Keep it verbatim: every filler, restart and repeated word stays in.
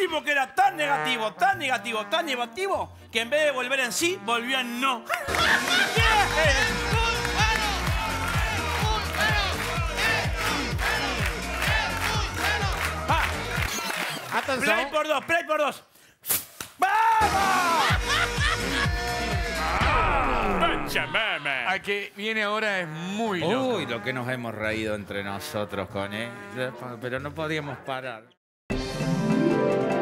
tipo que era tan negativo, tan negativo, tan negativo, que en vez de volver en sí, volvió en no. Atención. Play por dos, play por dos. ¡Vamos! Aquí viene ahora es muy loco. Uy, lo que nos hemos reído entre nosotros con él. Pero no podíamos parar.